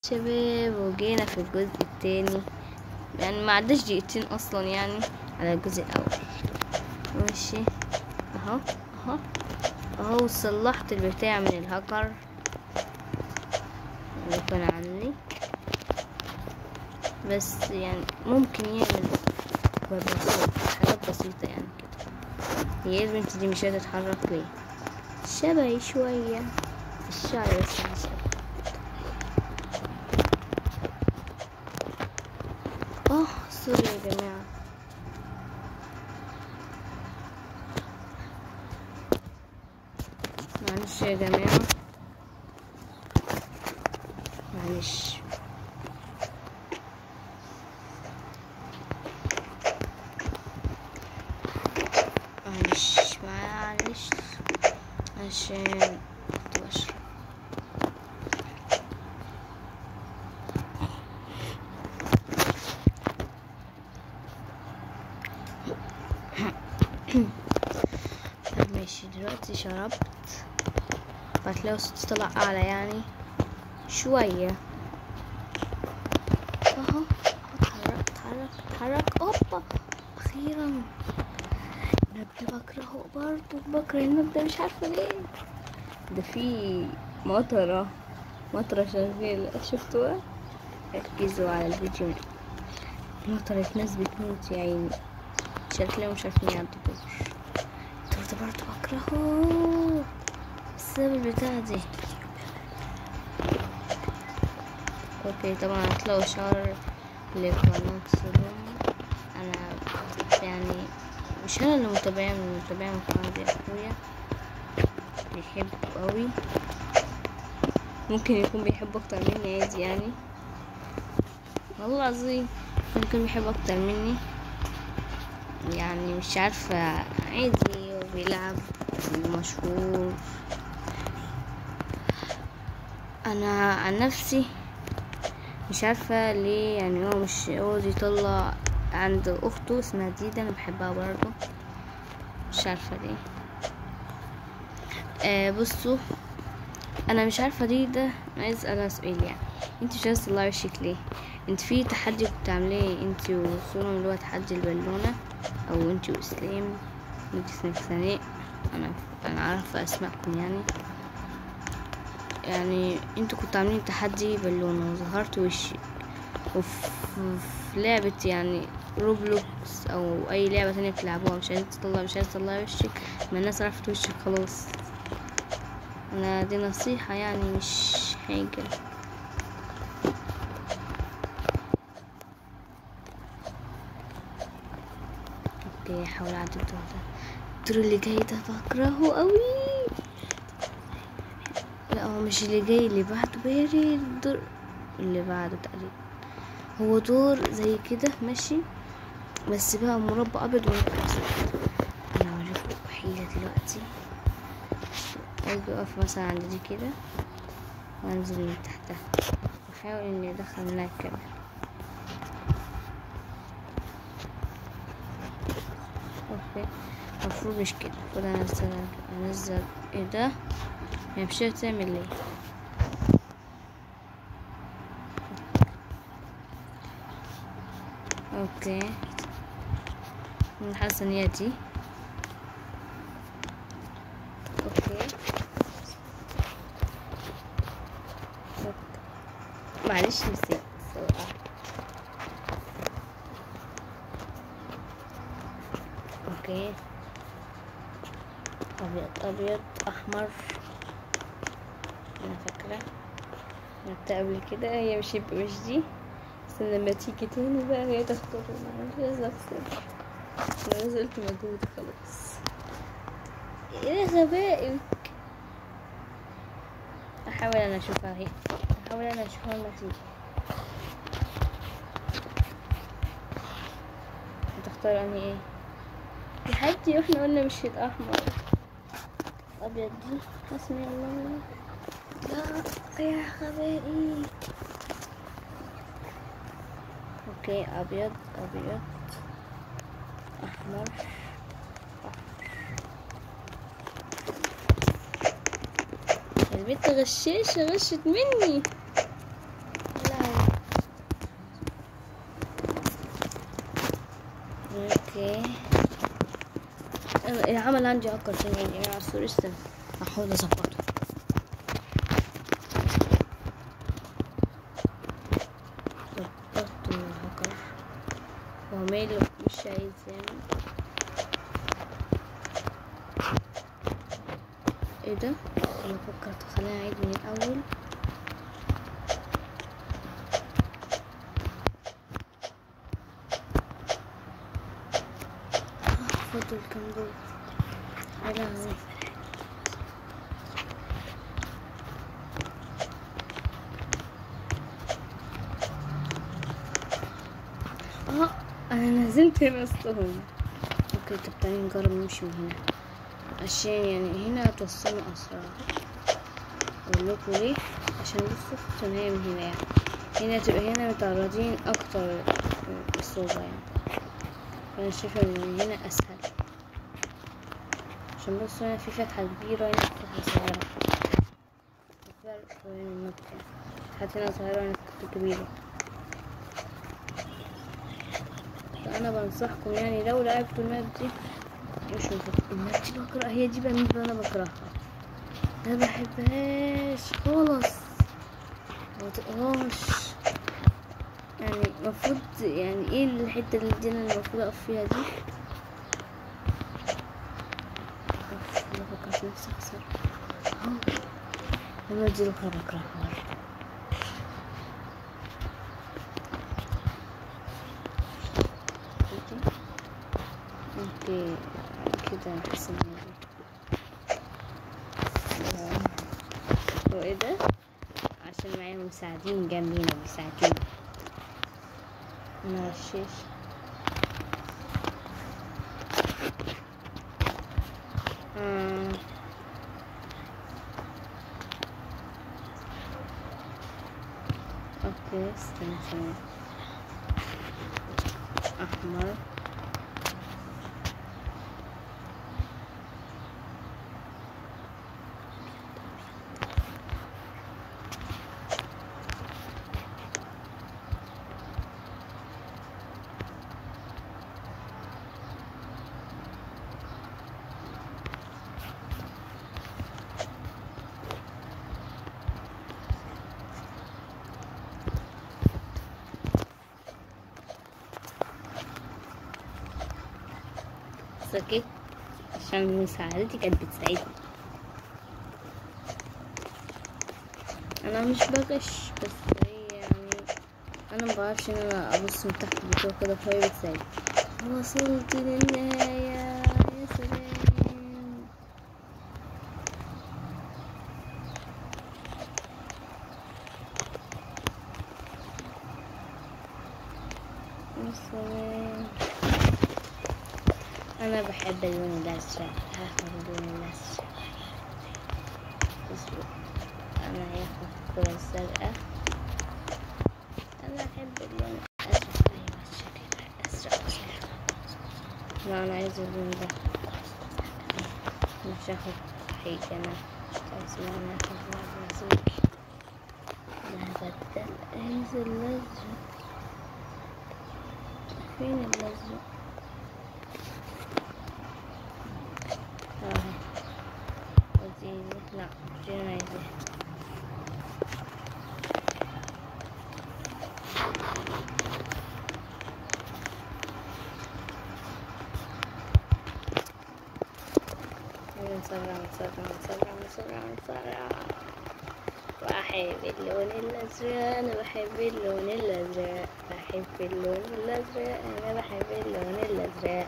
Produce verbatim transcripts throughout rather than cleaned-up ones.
شباب، وجينا في الجزء التاني، يعني ما عداش دقيقتين اصلا يعني على الجزء الاول. ماشي اهو اهو اهو صلحت البتاع من الهاكر اللي كان عندي، بس يعني ممكن يعمل بسيط حاجات بسيطة يعني كده. هي البنت دي مش هتتحرك ليه؟ شبهي شوية الشعر بس مش شبه. اه سوري يا جماعة، معلش يا جماعة، معلش. معلش معلش عشان كنت بشرب. ماشي دلوقتي شربت، فهتلاقوا صوتي طلع اعلى يعني شوية اهو. اتحرك اتحرك اتحرك، اوبا اخيرا. المبدأ بكرهه برضه، بكره المبدأ مش عارفة ليه. ده في مطرة مطرة شغالة، شفتوها؟ ركزوا على الفيديو، مطرة ناس بتموت يا عيني، شكلهم مش عارفين يعدوا الدور. الدور ده برضه بكرهه بسبب البتاعة دي. اوكي طبعا هتلاقوا شعر لقناة سلوم. انا يعني مش انا اللي متابعين من متابعين القناة دي، اخويا بيحب قوي، ممكن يكون بيحب اكتر مني عادي يعني، والله العظيم ممكن بيحب اكتر مني يعني، مش عارفة عادي وبيلعب مشهور. انا عن نفسي مش عارفة ليه يعني هو مش راضي يطلع عند اخته اسمها ديدا، انا بحبها برضه مش عارفة ليه. آه بصوا، انا مش عارفة ديدا، انا عايز اسألها سؤال يعني، انت مش عايزة تطلعي وشك ليه؟ انت في تحدي كنت عاملاه انت وسولم اللي هو تحدي البالونة، او انت واسلام، انت اسمك سناء، انا انا عارفة اسمائكم يعني. يعني انتوا كنتوا عاملين تحدي بالونة وظهرت وشي، وفي في لعبة يعني روبلوكس او اي لعبة تانية بتلعبوها، مش عايزة تطلع مش عايزة تطلعي وشك، ما الناس عرفت وشك خلاص. انا دي نصيحة يعني مش حاجة. اوكي هحاول اعدي الدور ده، الدور اللي جاي ده بكرهه قوي. لا هو مش اللي جاي، اللي بعده بيري، الدور اللي بعده تقريبا هو دور زي كده ماشي، بس بقى مربع ابيض ومربع اسود. انا هوريكم حيلة دلوقتي، اجي اقف مثلا عند دي كده وانزل من تحتها واحاول اني ادخل منها الكاميرا. اوكي المفروض مش كده، المفروض انزل انزل ايه ده؟ هي مش هتعمل ليه؟ اوكي انا حاسه ان هي دي. اوكي معلش نسيت صراحة. اوكي ابيض ابيض احمر، انا فاكره عملت قبل كده، هي مش يبقى مش دي، بس لما تيجي تاني بقى هي تختار. معلش لازم اخسر، انا نزلت مجهود خلاص. ايه غبائك؟ احاول انا اشوفها اهي، احاول انا اشوفها لما تيجي. هتختار انهي ايه يا حبيبتي؟ واحنا قلنا مش هيبقى احمر ابيض دي، حسبي الله. لا يا غبائي. اوكي ابيض ابيض احمر البنت غشاشة، غشت مني اوكي العمل عندي اكتر ثانية يا جماعة، سوري استنى هحاول اظبطه. ظبطته الهكر هو ماله مش عايز يعني. ايه ده؟ انا فكرت خلينا نعيد من الاول. فضل كام دور؟ يا لهوي اه انا نزلت وسطهم. اوكي طب تعالي نجرب نمشي من هنا عشان يعني هنا هتوصلنا اسرع. اقول لكم ليه؟ عشان بصوا في النهاية من هنا يعني هنا تبقى هنا متعرضين اكتر للصعوبة يعني، فانا شايفة ان هنا اسهل عشان بصوا هنا في فتحة كبيرة هنا فتحة صغيرة، فرق شوية من النقطة فتحة هنا صغيرة هنا فتحة كبيرة. فأنا بنصحكم يعني لو لعبتوا الماب دي مش مفكر الماب دي بكره، هي دي بقى بالنسبة أنا بكرهها، ما بحبهاش خالص مطقهاش يعني. المفروض يعني ايه الحتة اللي دي انا المفروض اقف فيها دي؟ انا فكرت نفسي اخسر اهو. الماب دي بكره بكرهها. اوكي كده نحس ان هو ايه ده؟ عشان معايا مساعدين جنبينا بيساعدوني. انا غشاش آه. اوكي استنى ثانية احمر سكت عشان مساعدتي كانت بتساعدني. انا مش بغش بس هي يعني انا مبعرفش ان انا ابص من تحت البتوع كده فهي بتساعدني. وصلت للنهاية يا سلام. يا سلام انا بحب اللون الازرق، هاخد اللون الازرق. انا هاخد الكرة الزرقاء. انا احب اللون الازرق. ايوه الشكل الازرق ازرق. لا انا عايز اللون ده مش هاخد حاجة. انا عايز انا اخد الازرق. انا هبدل عايز الازرق. فين الازرق؟ اهو ودي لا دي انا عايزاها. نسرع نسرع نسرع نسرع نسرع. بحب اللون الازرق. انا بحب اللون الازرق. بحب اللون الازرق. انا بحب اللون الازرق.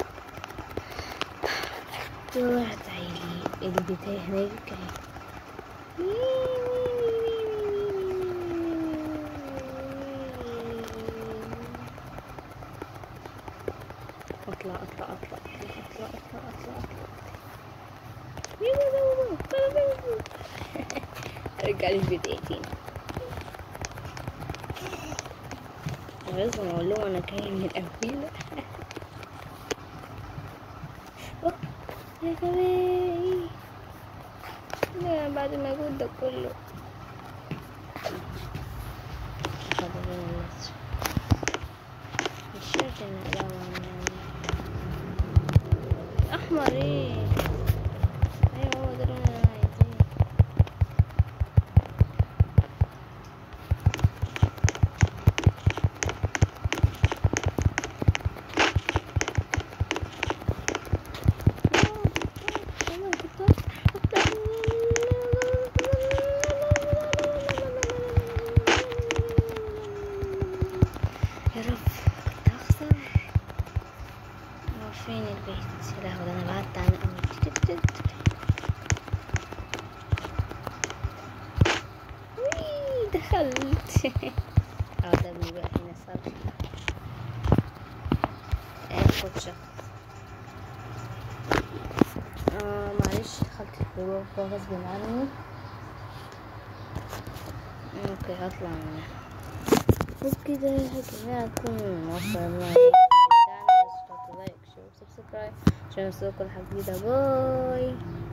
واحد عيلي البداية هناك اطلع اطلع اطلع اطلع اطلع اطلع اطلع ارجع للبدايتين. لازم اقول لهم انا جاي من الاول. يا كمان لا بعد ما اقول ده كله مش شرط ان اقلعه. وريه. ايوه هو ده اللون اللي انا عايزاه. يا رب كنت هخسر. هو فين البيت؟ يا لهوي ده انا بعدت عن اول. وي دخلت. عذبني بقى هنا صار. اخد شخص. اه معلش دخلت الغرفة غصب عني. اوكي هطلع منها. وبكده هكذا اكون وصلنا للفيديو بتاعنا. لايك شير وسبسكرايب عشان يوصلكوا الحلقة جديدة. باي.